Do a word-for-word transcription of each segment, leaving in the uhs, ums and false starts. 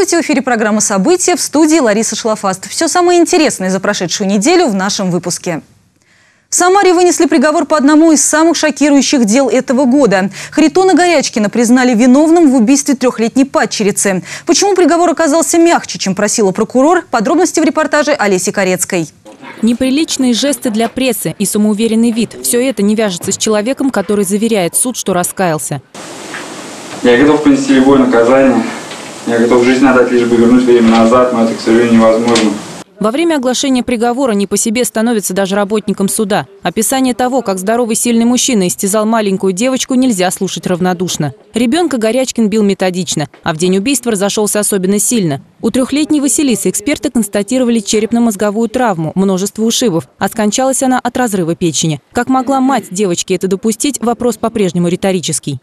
Здравствуйте, в эфире программа «События», в студии Лариса Шлафаст. Все самое интересное за прошедшую неделю в нашем выпуске. В Самаре вынесли приговор по одному из самых шокирующих дел этого года. Харитона Горячкина признали виновным в убийстве трехлетней падчерицы. Почему приговор оказался мягче, чем просила прокурор? Подробности в репортаже Олеси Корецкой. Неприличные жесты для прессы и самоуверенный вид – все это не вяжется с человеком, который заверяет суд, что раскаялся. Я готов понести любое наказание. Я готов жизнь отдать, лишь бы вернуть время назад, но это, к сожалению, невозможно. Во время оглашения приговора не по себе становится даже работникам суда. Описание того, как здоровый сильный мужчина истязал маленькую девочку, нельзя слушать равнодушно. Ребенка Горячкин бил методично, а в день убийства разошелся особенно сильно. У трехлетней Василисы эксперты констатировали черепно-мозговую травму, множество ушибов, а скончалась она от разрыва печени. Как могла мать девочки это допустить, вопрос по-прежнему риторический.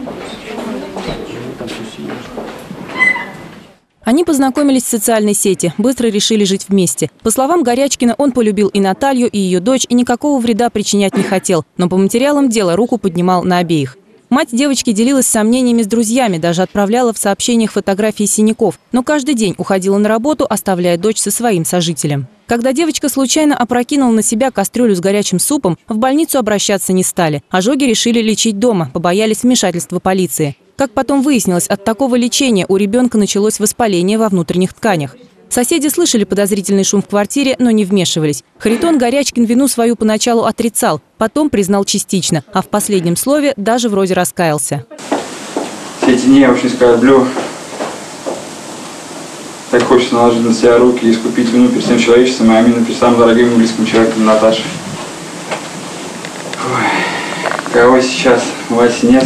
Они познакомились в социальной сети, быстро решили жить вместе. По словам Горячкина, он полюбил и Наталью, и ее дочь, и никакого вреда причинять не хотел. Но по материалам дела руку поднимал на обеих. Мать девочки делилась сомнениями с друзьями, даже отправляла в сообщениях фотографии синяков. Но каждый день уходила на работу, оставляя дочь со своим сожителем. Когда девочка случайно опрокинула на себя кастрюлю с горячим супом, в больницу обращаться не стали. Ожоги решили лечить дома, побоялись вмешательства полиции. Как потом выяснилось, от такого лечения у ребенка началось воспаление во внутренних тканях. Соседи слышали подозрительный шум в квартире, но не вмешивались. Харитон Горячкин вину свою поначалу отрицал, потом признал частично, а в последнем слове даже вроде раскаялся. Все эти дни я очень скорблю. Так хочется наложить на себя руки и искупить вину перед всем человечеством, а именно перед самым дорогим и близким человеком Наташей. Ой, кого сейчас? Васи нет.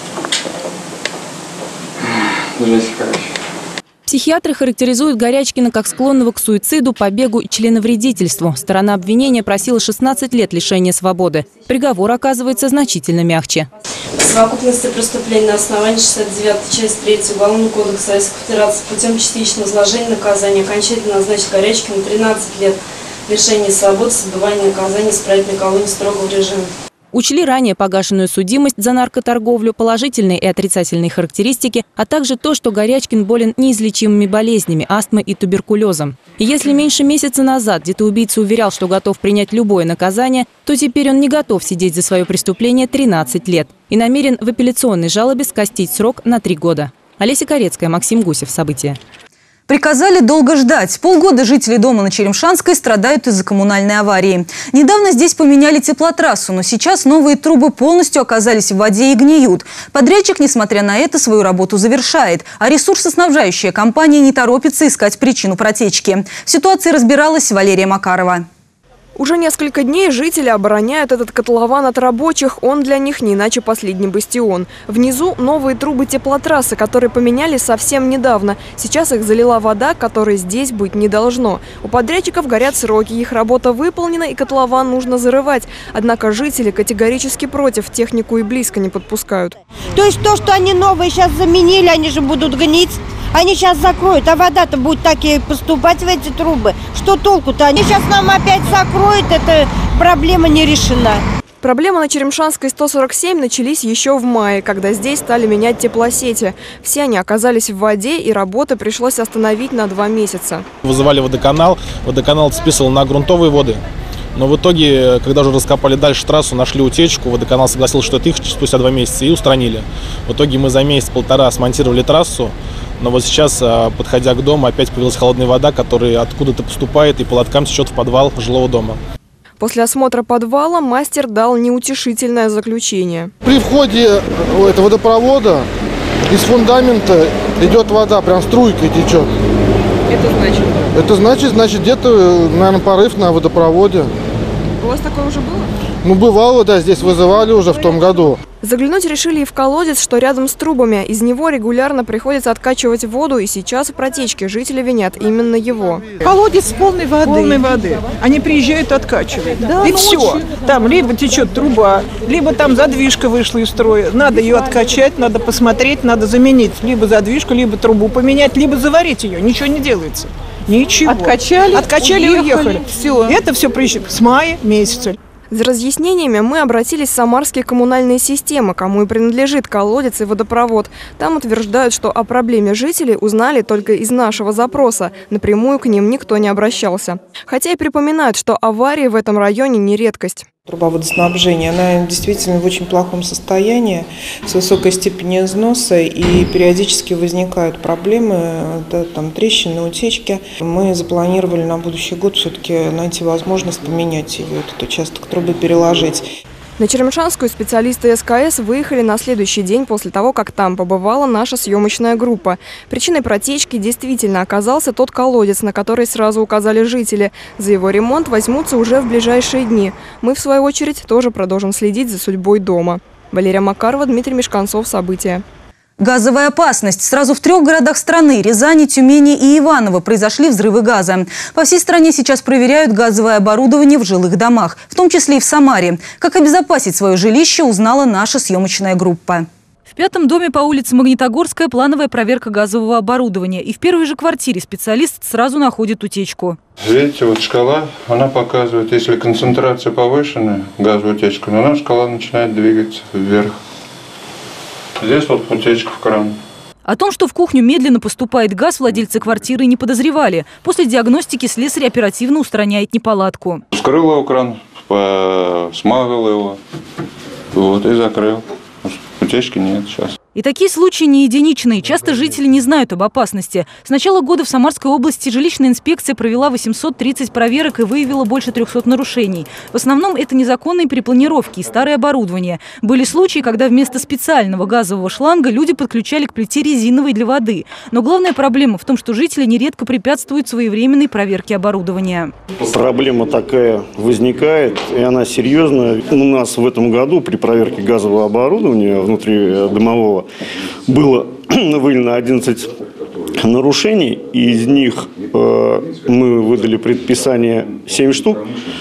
Жесть, короче. Психиатры характеризуют Горячкина как склонного к суициду, побегу и членовредительству. Сторона обвинения просила шестнадцать лет лишения свободы. Приговор оказывается значительно мягче. В совокупности преступлений на основании шестьдесят девятой части третьей Уголовного кодекса Российской Федерации путем частичного изложения наказания окончательно назначить Горячкину тринадцать лет лишения свободы с отбыванием наказания в исправительной колонии строгого режима. Учли ранее погашенную судимость за наркоторговлю, положительные и отрицательные характеристики, а также то, что Горячкин болен неизлечимыми болезнями, астмой и туберкулезом. И если меньше месяца назад где-то убийца уверял, что готов принять любое наказание, то теперь он не готов сидеть за свое преступление тринадцать лет и намерен в апелляционной жалобе скостить срок на три года. Олеся Корецкая, Максим Гусев. События. Приказали долго ждать. Полгода жители дома на Черемшанской страдают из-за коммунальной аварии. Недавно здесь поменяли теплотрассу, но сейчас новые трубы полностью оказались в воде и гниют. Подрядчик, несмотря на это, свою работу завершает, а ресурсоснабжающая компания не торопится искать причину протечки. В ситуации разбиралась Валерия Макарова. Уже несколько дней жители обороняют этот котлован от рабочих. Он для них не иначе последний бастион. Внизу новые трубы теплотрассы, которые поменяли совсем недавно. Сейчас их залила вода, которой здесь быть не должно. У подрядчиков горят сроки, их работа выполнена и котлован нужно зарывать. Однако жители категорически против, технику и близко не подпускают. То есть то, что они новые сейчас заменили, они же будут гнить. Они сейчас закроют, а вода-то будет так и поступать в эти трубы. Что толку-то? Они сейчас нам опять закроют, эта проблема не решена. Проблемы на Черемшанской сто сорок семь начались еще в мае, когда здесь стали менять теплосети. Все они оказались в воде, и работы пришлось остановить на два месяца. Вызывали водоканал, водоканал списывал на грунтовые воды. Но в итоге, когда уже раскопали дальше трассу, нашли утечку, водоканал согласился, что это их спустя два месяца, и устранили. В итоге мы за месяц-полтора смонтировали трассу, но вот сейчас, подходя к дому, опять появилась холодная вода, которая откуда-то поступает и по лоткам течет в подвал жилого дома. После осмотра подвала мастер дал неутешительное заключение. При входе этого водопровода из фундамента идет вода, прям струйкой течет. Это значит? Это значит, значит где-то, наверное, порыв на водопроводе. У вас такое уже было? Ну, бывало, да, здесь вызывали уже в том году. Заглянуть решили и в колодец, что рядом с трубами. Из него регулярно приходится откачивать воду, и сейчас в протечке жители винят именно его. Колодец полной воды. Полной воды. Они приезжают, откачивают. Да, и все. Очень... Там либо течет труба, либо там задвижка вышла из строя. Надо ее откачать, надо посмотреть, надо заменить либо задвижку, либо трубу поменять, либо заварить ее. Ничего не делается. Ничего. Откачали, Откачали и уехали. Все. Это все с мая месяца. За разъяснениями мы обратились в самарские коммунальные системы, кому и принадлежит колодец и водопровод. Там утверждают, что о проблеме жителей узнали только из нашего запроса. Напрямую к ним никто не обращался. Хотя и припоминают, что аварии в этом районе не редкость. Труба водоснабжения, она действительно в очень плохом состоянии, с высокой степенью износа, и периодически возникают проблемы, да, там трещины, утечки. Мы запланировали на будущий год все-таки найти возможность поменять ее, этот участок трубы переложить. На Черемшанскую специалисты СКС выехали на следующий день после того, как там побывала наша съемочная группа. Причиной протечки действительно оказался тот колодец, на который сразу указали жители. За его ремонт возьмутся уже в ближайшие дни. Мы, в свою очередь, тоже продолжим следить за судьбой дома. Валерия Макарова, Дмитрий Мешканцов. События. Газовая опасность. Сразу в трех городах страны – Рязани, Тюмени и Иваново – произошли взрывы газа. По всей стране сейчас проверяют газовое оборудование в жилых домах, в том числе и в Самаре. Как обезопасить свое жилище, узнала наша съемочная группа. В пятом доме по улице Магнитогорская плановая проверка газового оборудования. И в первой же квартире специалист сразу находит утечку. Видите, вот шкала, она показывает, если концентрация повышенная, газовая утечка, но она шкала начинает двигаться вверх. Здесь вот утечка в кран. О том, что в кухню медленно поступает газ, владельцы квартиры не подозревали. После диагностики слесарь оперативно устраняет неполадку. Вскрыл его кран, смазал его, вот, и закрыл. Утечки нет сейчас. И такие случаи не единичные. Часто жители не знают об опасности. С начала года в Самарской области жилищная инспекция провела восемьсот тридцать проверок и выявила больше трёхсот нарушений. В основном это незаконные перепланировки и старое оборудование. Были случаи, когда вместо специального газового шланга люди подключали к плите резиновый для воды. Но главная проблема в том, что жители нередко препятствуют своевременной проверке оборудования. Проблема такая возникает, и она серьезная. У нас в этом году при проверке газового оборудования внутридомового было выявлено одиннадцать нарушений, и из них э, мы выдали предписание семь штук,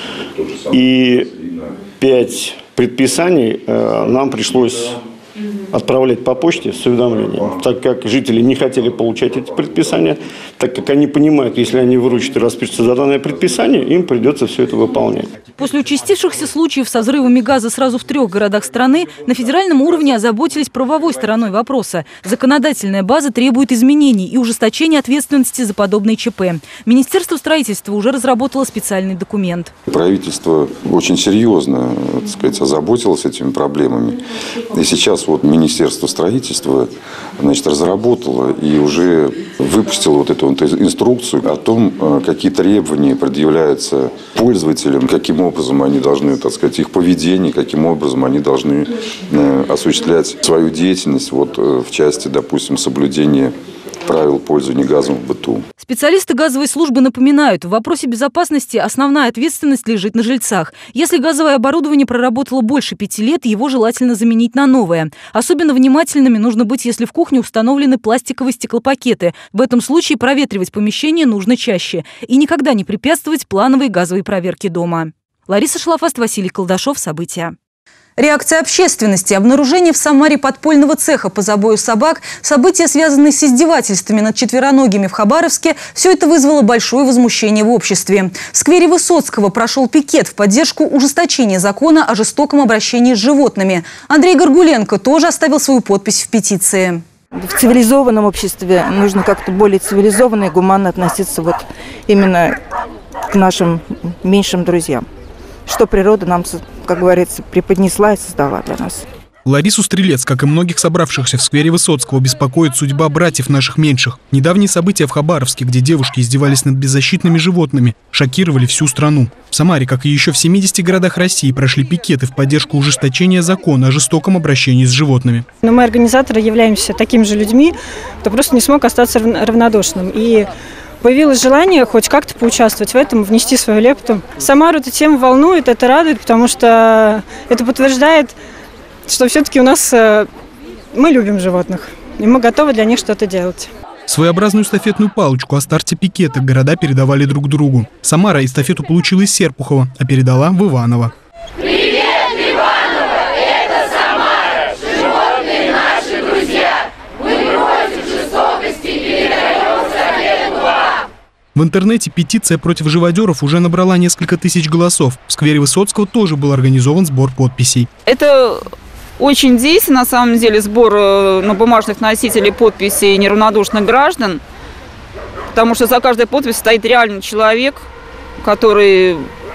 и пять предписаний э, нам пришлось отправлять по почте с уведомлением, так как жители не хотели получать эти предписания, так как они понимают, если они выручат и распишутся за данное предписание, им придется все это выполнять. После участившихся случаев со взрывами газа сразу в трех городах страны на федеральном уровне озаботились правовой стороной вопроса. Законодательная база требует изменений и ужесточения ответственности за подобные ЧП. Министерство строительства уже разработало специальный документ. Правительство очень серьезно, так сказать, озаботилось этими проблемами. И сейчас вот Министерство строительства, значит, разработало и уже выпустило вот эту вот инструкцию о том, какие требования предъявляются пользователям, каким образом они должны, так сказать, их поведение, каким образом они должны осуществлять свою деятельность вот, в части, допустим, соблюдения правил пользования газом в быту. Специалисты газовой службы напоминают, в вопросе безопасности основная ответственность лежит на жильцах. Если газовое оборудование проработало больше пяти лет, его желательно заменить на новое. Особенно внимательными нужно быть, если в кухне установлены пластиковые стеклопакеты. В этом случае проветривать помещение нужно чаще. И никогда не препятствовать плановой газовой проверке дома. Лариса Шлафаст, Василий Колдашов. События. Реакция общественности, обнаружение в Самаре подпольного цеха по забою собак, события, связанные с издевательствами над четвероногими в Хабаровске – все это вызвало большое возмущение в обществе. В сквере Высоцкого прошел пикет в поддержку ужесточения закона о жестоком обращении с животными. Андрей Горгуленко тоже оставил свою подпись в петиции. В цивилизованном обществе нужно как-то более цивилизованно и гуманно относиться вот именно к нашим меньшим друзьям. Что природа нам, как говорится, преподнесла и создала для нас. Ларису Стрелец, как и многих собравшихся в сквере Высоцкого, беспокоит судьба братьев наших меньших. Недавние события в Хабаровске, где девушки издевались над беззащитными животными, шокировали всю страну. В Самаре, как и еще в семидесяти городах России, прошли пикеты в поддержку ужесточения закона о жестоком обращении с животными. Но мы, организаторы, являемся такими же людьми, кто просто не смог остаться равнодушным. И появилось желание хоть как-то поучаствовать в этом, внести свою лепту. Самару эта тема волнует, это радует, потому что это подтверждает, что все-таки у нас мы любим животных, и мы готовы для них что-то делать. Своеобразную эстафетную палочку о старте пикета города передавали друг другу. Самара эстафету получила из Серпухова, а передала в Иваново. Привет, Иваново! Это Самара! Животные наши друзья! Мы против жестокости передаем эстафету вам! В интернете петиция против живодеров уже набрала несколько тысяч голосов. В сквере Высоцкого тоже был организован сбор подписей. Это очень действенно, на самом деле, сбор на бумажных носителей подписей неравнодушных граждан, потому что за каждой подписью стоит реальный человек, который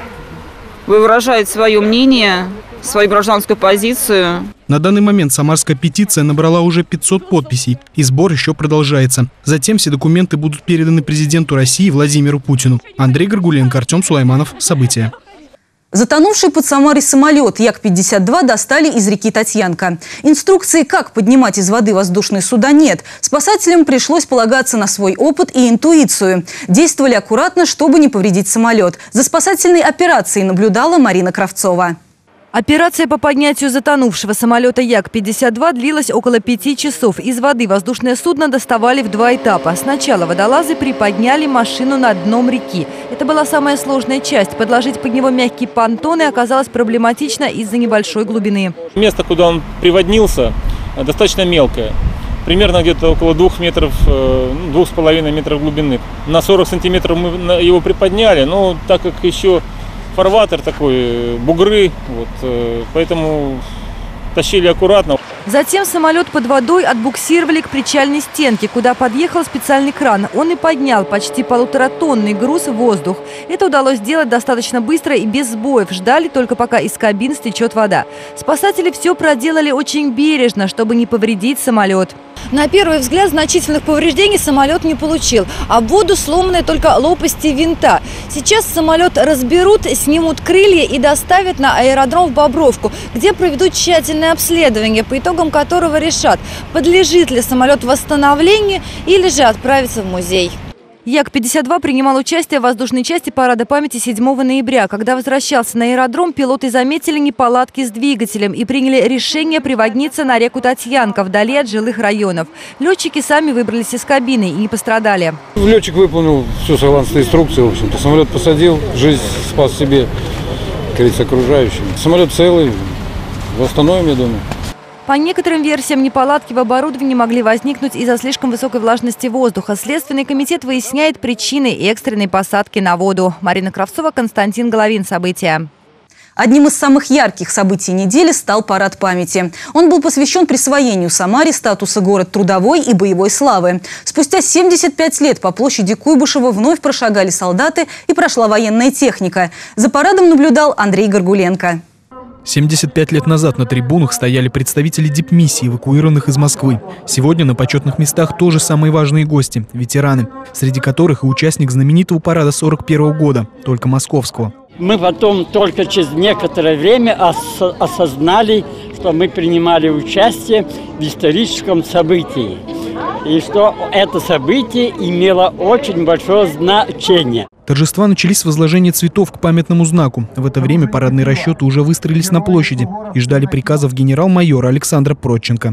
выражает свое мнение, свою гражданскую позицию. На данный момент самарская петиция набрала уже пятьсот подписей, и сбор еще продолжается. Затем все документы будут переданы президенту России Владимиру Путину. Андрей Горгуленко, Артем Сулайманов. События. Затонувший под Самарой самолет Як пятьдесят два достали из реки Татьянка. Инструкции, как поднимать из воды воздушные суда, нет. Спасателям пришлось полагаться на свой опыт и интуицию. Действовали аккуратно, чтобы не повредить самолет. За спасательной операцией наблюдала Марина Кравцова. Операция по поднятию затонувшего самолета Як пятьдесят два длилась около пяти часов. Из воды воздушное судно доставали в два этапа. Сначала водолазы приподняли машину над дном реки. Это была самая сложная часть. Подложить под него мягкие понтоны оказалось проблематично из-за небольшой глубины. Место, куда он приводнился, достаточно мелкое. Примерно где-то около двух метров, двух с половиной метров глубины. На сорок сантиметров мы его приподняли, но так как еще фарватер такой, бугры, вот, поэтому тащили аккуратно. Затем самолет под водой отбуксировали к причальной стенке, куда подъехал специальный кран. Он и поднял почти полуторатонный груз в воздух. Это удалось сделать достаточно быстро и без сбоев. Ждали только пока из кабин стечет вода. Спасатели все проделали очень бережно, чтобы не повредить самолет. На первый взгляд значительных повреждений самолет не получил, а в воду сломаны только лопасти винта. Сейчас самолет разберут, снимут крылья и доставят на аэродром в Бобровку, где проведут тщательное обследование, по итогам которого решат, подлежит ли самолет восстановлению или же отправится в музей. Як пятьдесят два принимал участие в воздушной части парада памяти седьмого ноября. Когда возвращался на аэродром, пилоты заметили неполадки с двигателем и приняли решение приводниться на реку Татьянка, вдали от жилых районов. Летчики сами выбрались из кабины и не пострадали. Летчик выполнил всю согласно инструкции, в общем-то. Самолет посадил, жизнь спас себе, как говорится, окружающим. Самолет целый, восстановим, я думаю. По некоторым версиям, неполадки в оборудовании могли возникнуть из-за слишком высокой влажности воздуха. Следственный комитет выясняет причины экстренной посадки на воду. Марина Кравцова, Константин Головин. События. Одним из самых ярких событий недели стал парад памяти. Он был посвящен присвоению Самаре статуса город трудовой и боевой славы. Спустя семьдесят пять лет по площади Куйбышева вновь прошагали солдаты и прошла военная техника. За парадом наблюдал Андрей Горгуленко. семьдесят пять лет назад на трибунах стояли представители дипмиссий, эвакуированных из Москвы. Сегодня на почетных местах тоже самые важные гости – ветераны, среди которых и участник знаменитого парада сорок первого года, только московского. Мы потом только через некоторое время ос- осознали, что мы принимали участие в историческом событии. И что это событие имело очень большое значение. Торжества начались с возложения цветов к памятному знаку. В это время парадные расчеты уже выстроились на площади и ждали приказов генерал-майора Александра Проченко.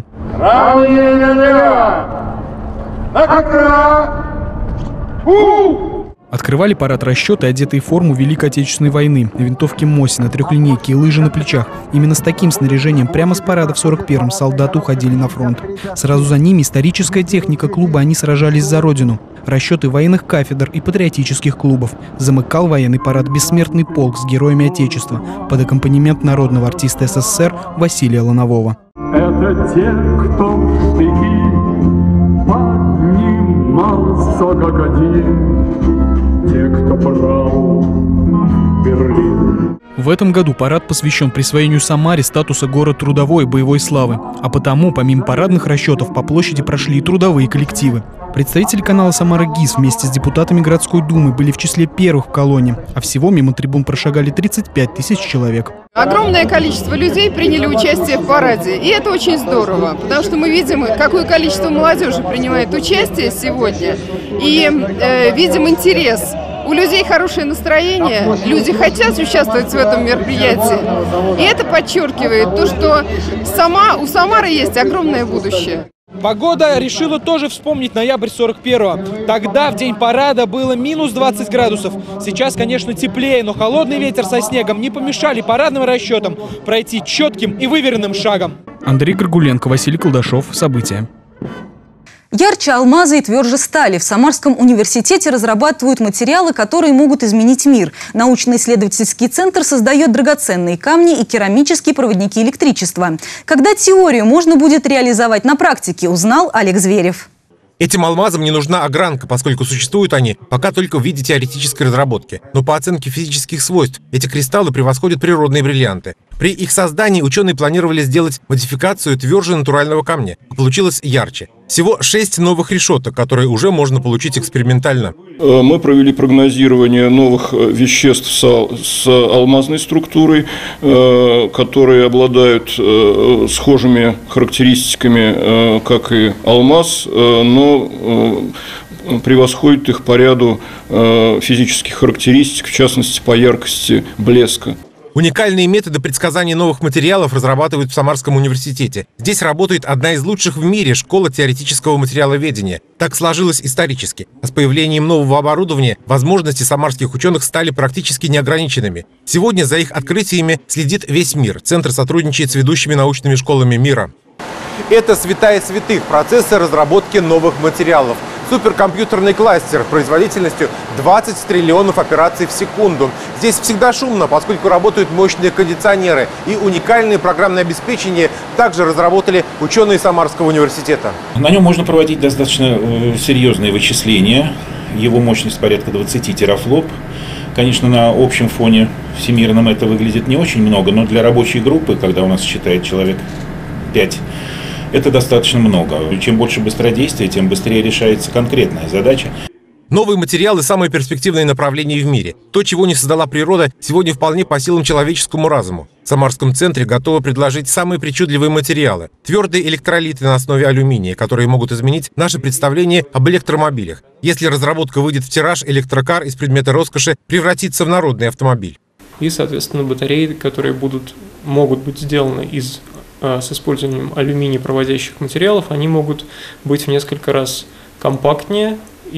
Открывали парад расчеты, одетые в форму Великой Отечественной войны, винтовки Мосина, трехлинейки и лыжи на плечах. Именно с таким снаряжением прямо с парада в сорок первом солдаты уходили на фронт. Сразу за ними историческая техника клуба «Они сражались за Родину». Расчеты военных кафедр и патриотических клубов. Замыкал военный парад «Бессмертный полк» с героями Отечества под аккомпанемент народного артиста СССР Василия Ланового. Это те, кто в штыки поднимался как один. Те, кто брал Берлин. В этом году парад посвящен присвоению Самаре статуса город трудовой и боевой славы. А потому, помимо парадных расчетов, по площади прошли и трудовые коллективы. Представители канала «Самара ГИС» вместе с депутатами городской думы были в числе первых в колонне, а всего мимо трибун прошагали тридцать пять тысяч человек. Огромное количество людей приняли участие в параде, и это очень здорово, потому что мы видим, какое количество молодежи принимает участие сегодня, и э, видим интерес. У людей хорошее настроение, люди хотят участвовать в этом мероприятии, и это подчеркивает то, что сама, у Самары есть огромное будущее. Погода решила тоже вспомнить ноябрь сорок первого. Тогда, в день парада, было минус двадцать градусов. Сейчас, конечно, теплее, но холодный ветер со снегом не помешали парадным расчетам пройти четким и выверенным шагом. Андрей Горгуленко, Василий Колдашов. События. Ярче алмаза и тверже стали. В Самарском университете разрабатывают материалы, которые могут изменить мир. Научно-исследовательский центр создает драгоценные камни и керамические проводники электричества. Когда теорию можно будет реализовать на практике, узнал Олег Зверев. Этим алмазам не нужна огранка, поскольку существуют они пока только в виде теоретической разработки. Но по оценке физических свойств эти кристаллы превосходят природные бриллианты. При их создании ученые планировали сделать модификацию тверже натурального камня. Получилось ярче. Всего шесть новых решеток, которые уже можно получить экспериментально. Мы провели прогнозирование новых веществ с алмазной структурой, которые обладают схожими характеристиками, как и алмаз, но превосходят их по ряду физических характеристик, в частности по яркости блеска. Уникальные методы предсказания новых материалов разрабатывают в Самарском университете. Здесь работает одна из лучших в мире школа теоретического материаловедения. Так сложилось исторически. А с появлением нового оборудования возможности самарских ученых стали практически неограниченными. Сегодня за их открытиями следит весь мир. Центр сотрудничает с ведущими научными школами мира. Это святая святых – процессы разработки новых материалов. Суперкомпьютерный кластер производительностью двадцать триллионов операций в секунду. Здесь всегда шумно, поскольку работают мощные кондиционеры. И уникальное программное обеспечение также разработали ученые Самарского университета. На нем можно проводить достаточно серьезные вычисления. Его мощность порядка двадцати терафлоп. Конечно, на общем фоне всемирном это выглядит не очень много, но для рабочей группы, когда у нас считает человек пять, это достаточно много. Чем больше быстродействия, тем быстрее решается конкретная задача. Новые материалы – самое перспективное направление в мире. То, чего не создала природа, сегодня вполне по силам человеческому разуму. В Самарском центре готовы предложить самые причудливые материалы. Твердые электролиты на основе алюминия, которые могут изменить наше представление об электромобилях. Если разработка выйдет в тираж, электрокар из предмета роскоши превратится в народный автомобиль. И, соответственно, батареи, которые будут, могут быть сделаны из с использованием алюминия проводящих материалов, они могут быть в несколько раз компактнее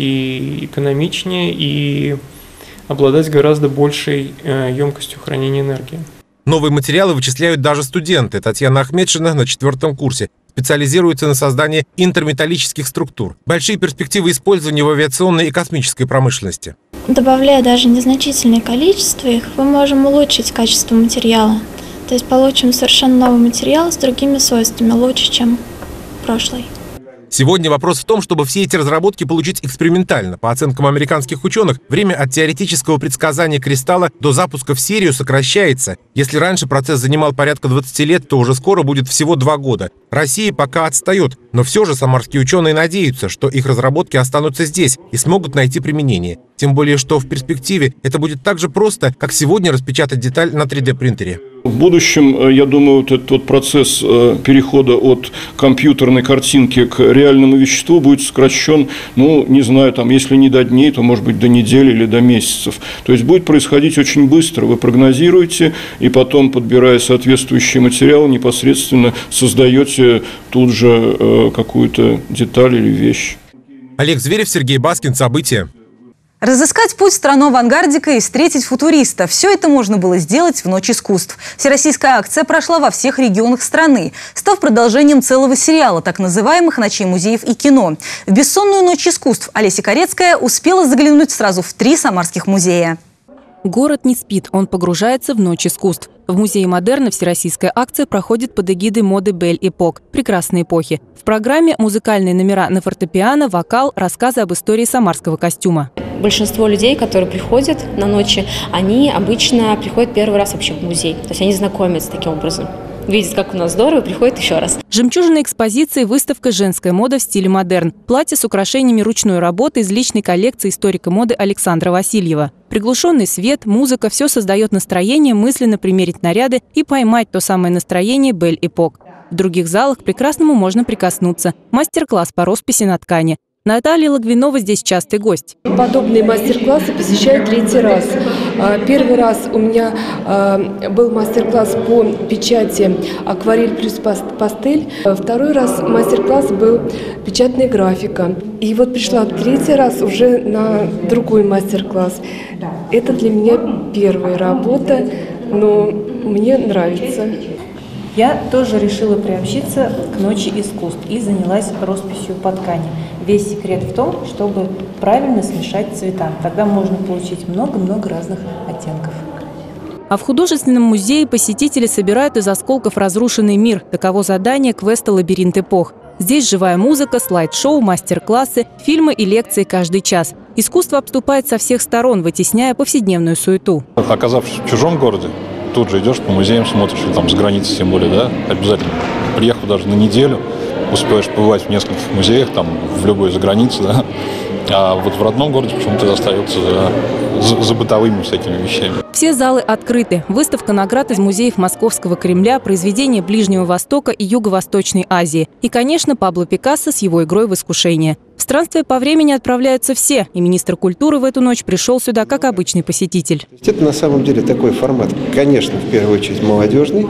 и экономичнее и обладать гораздо большей емкостью хранения энергии. Новые материалы вычисляют даже студенты. Татьяна Ахмедшина на четвертом курсе специализируется на создании интерметаллических структур. Большие перспективы использования в авиационной и космической промышленности. Добавляя даже незначительное количество их, мы можем улучшить качество материала. То есть получим совершенно новый материал с другими свойствами, лучше, чем прошлый. Сегодня вопрос в том, чтобы все эти разработки получить экспериментально. По оценкам американских ученых, время от теоретического предсказания кристалла до запуска в серию сокращается. Если раньше процесс занимал порядка двадцати лет, то уже скоро будет всего два года. Россия пока отстает, но все же самарские ученые надеются, что их разработки останутся здесь и смогут найти применение. Тем более, что в перспективе это будет так же просто, как сегодня распечатать деталь на три дэ принтере. В будущем, я думаю, вот этот вот процесс перехода от компьютерной картинки к реальному веществу будет сокращен, ну, не знаю, там, если не до дней, то, может быть, до недели или до месяцев. То есть будет происходить очень быстро. Вы прогнозируете и потом, подбирая соответствующий материал, непосредственно создаете тут же какую-то деталь или вещь. Олег Зверев, Сергей Баскин. События. Разыскать путь в страну авангардика и встретить футуриста – все это можно было сделать в Ночь искусств. Всероссийская акция прошла во всех регионах страны, став продолжением целого сериала так называемых «Ночей музеев и кино». В бессонную Ночь искусств Олеся Корецкая успела заглянуть сразу в три самарских музея. Город не спит, он погружается в Ночь искусств. В Музее модерна всероссийская акция проходит под эгидой моды Бель Эпок «Прекрасные эпохи». В программе музыкальные номера на фортепиано, вокал, рассказы об истории самарского костюма. Большинство людей, которые приходят на ночи, они обычно приходят первый раз вообще в музей. То есть они знакомятся таким образом. Видят, как у нас здорово, приходят еще раз. Жемчужина экспозиции – выставка «Женская мода в стиле модерн». Платье с украшениями ручной работы из личной коллекции историка моды Александра Васильева. Приглушенный свет, музыка – все создает настроение мысленно примерить наряды и поймать то самое настроение Бель Эпок. В других залах к прекрасному можно прикоснуться. Мастер-класс по росписи на ткани. Наталья Логвинова здесь частый гость. Подобные мастер-классы посещаю третий раз. Первый раз у меня был мастер-класс по печати акварель плюс пастель. Второй раз мастер-класс был печатная графика. И вот пришла третий раз уже на другой мастер-класс. Это для меня первая работа, но мне нравится. Я тоже решила приобщиться к ночи искусств и занялась росписью по ткани. Весь секрет в том, чтобы правильно смешать цвета. Тогда можно получить много-много разных оттенков. А в художественном музее посетители собирают из осколков разрушенный мир. Таково задание квеста «Лабиринт эпох». Здесь живая музыка, слайд-шоу, мастер-классы, фильмы и лекции каждый час. Искусство обступает со всех сторон, вытесняя повседневную суету. Оказавшись в чужом городе, тут же идешь по музеям, смотришь, или там с границы тем более, да, обязательно. Приехал даже на неделю, успеваешь побывать в нескольких музеях, там, в любой за границей, да. А вот в родном городе почему-то остается за, за, за бытовыми всякими вещами. Все залы открыты. Выставка наград из музеев Московского Кремля, произведения Ближнего Востока и Юго-Восточной Азии. И, конечно, Пабло Пикассо с его игрой в искушение. В странствие по времени отправляются все, и министр культуры в эту ночь пришел сюда как обычный посетитель. Это на самом деле такой формат, конечно, в первую очередь молодежный,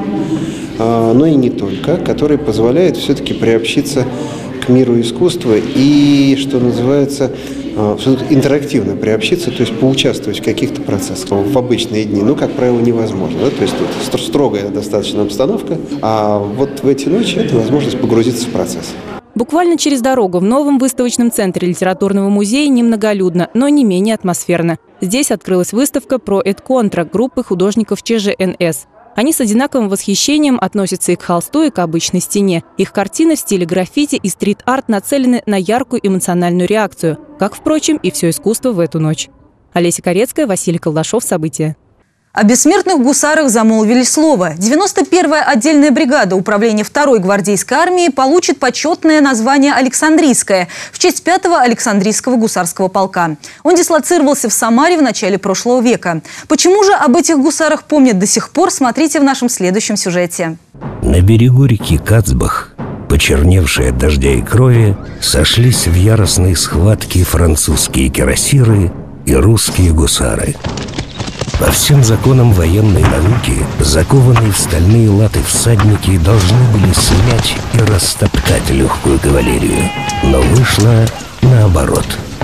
но и не только, который позволяет все-таки приобщиться к миру искусства и, что называется, интерактивно приобщиться, то есть поучаствовать в каких-то процессах. В обычные дни, ну, как правило, невозможно. Да? То есть тут строгая достаточно обстановка, а вот в эти ночи это возможность погрузиться в процесс. Буквально через дорогу в новом выставочном центре литературного музея немноголюдно, но не менее атмосферно. Здесь открылась выставка «Про эт контра» группы художников Че Же Эн Эс. Они с одинаковым восхищением относятся и к холсту, и к обычной стене. Их картины в стиле граффити и стрит-арт нацелены на яркую эмоциональную реакцию, как, впрочем, и все искусство в эту ночь. Олеся Корецкая, Василий Колдашов. События. О бессмертных гусарах замолвили слово. девяносто первая отдельная бригада управления второй гвардейской армии получит почетное название «Александрийская» в честь пятого Александрийского гусарского полка. Он дислоцировался в Самаре в начале прошлого века. Почему же об этих гусарах помнят до сих пор, смотрите в нашем следующем сюжете. На берегу реки Кацбах, почерневшие от дождя и крови, сошлись в яростной схватке французские кирасиры и русские гусары. По всем законам военной науки, закованные в стальные латы всадники должны были смять и растоптать легкую кавалерию. Но вышло наоборот.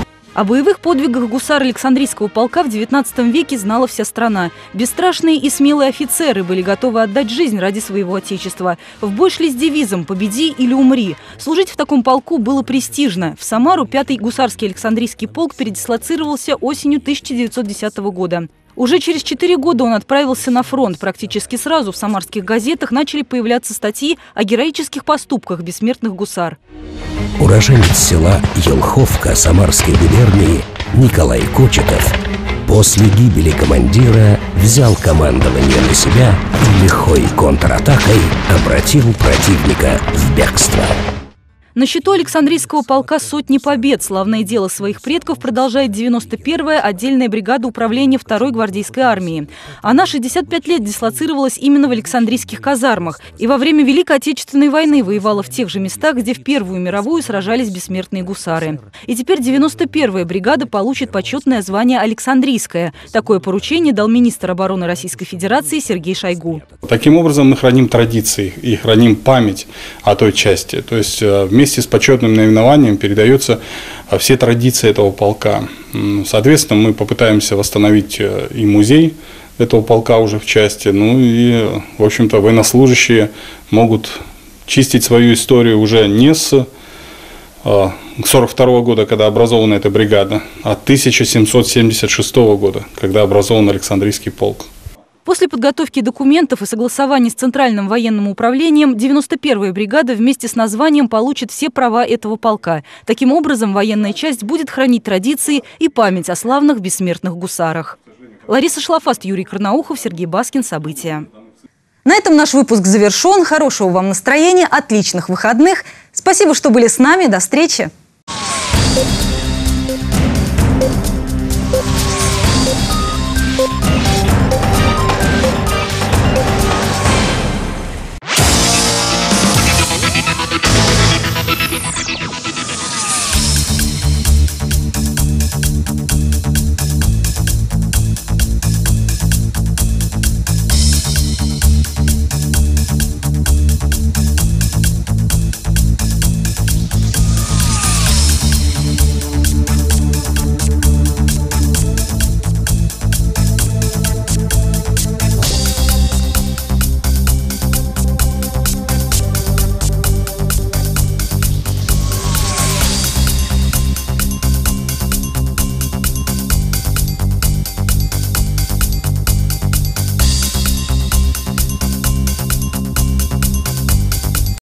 О боевых подвигах гусар Александрийского полка в девятнадцатом веке знала вся страна. Бесстрашные и смелые офицеры были готовы отдать жизнь ради своего отечества. В бой шли с девизом «Победи или умри». Служить в таком полку было престижно. В Самару пятый гусарский Александрийский полк передислоцировался осенью тысяча девятьсот десятого года. Уже через четыре года он отправился на фронт. Практически сразу в самарских газетах начали появляться статьи о героических поступках бессмертных гусар. Уроженец села Елховка Самарской губернии Николай Кочетов после гибели командира взял командование на себя и лихой контратакой обратил противника в бегство. На счету Александрийского полка сотни побед. Славное дело своих предков продолжает девяносто первая отдельная бригада управления второй гвардейской армии. Она шестьдесят пять лет дислоцировалась именно в Александрийских казармах и во время Великой Отечественной войны воевала в тех же местах, где в Первую мировую сражались бессмертные гусары. И теперь девяносто первая бригада получит почетное звание «Александрийская». Такое поручение дал министр обороны Российской Федерации Сергей Шойгу. Таким образом мы храним традиции и храним память о той части. То есть вместе с почетным наименованием передаются все традиции этого полка. Соответственно, мы попытаемся восстановить и музей этого полка уже в части, ну и, в общем-то, военнослужащие могут чистить свою историю уже не с сорок второго года, когда образована эта бригада, а тысяча семьсот семьдесят шестого года, когда образован Александрийский полк. После подготовки документов и согласования с Центральным военным управлением девяносто первая бригада вместе с названием получит все права этого полка. Таким образом, военная часть будет хранить традиции и память о славных бессмертных гусарах. Лариса Шлафаст, Юрий Карнаухов, Сергей Баскин. События. На этом наш выпуск завершен. Хорошего вам настроения, отличных выходных. Спасибо, что были с нами. До встречи.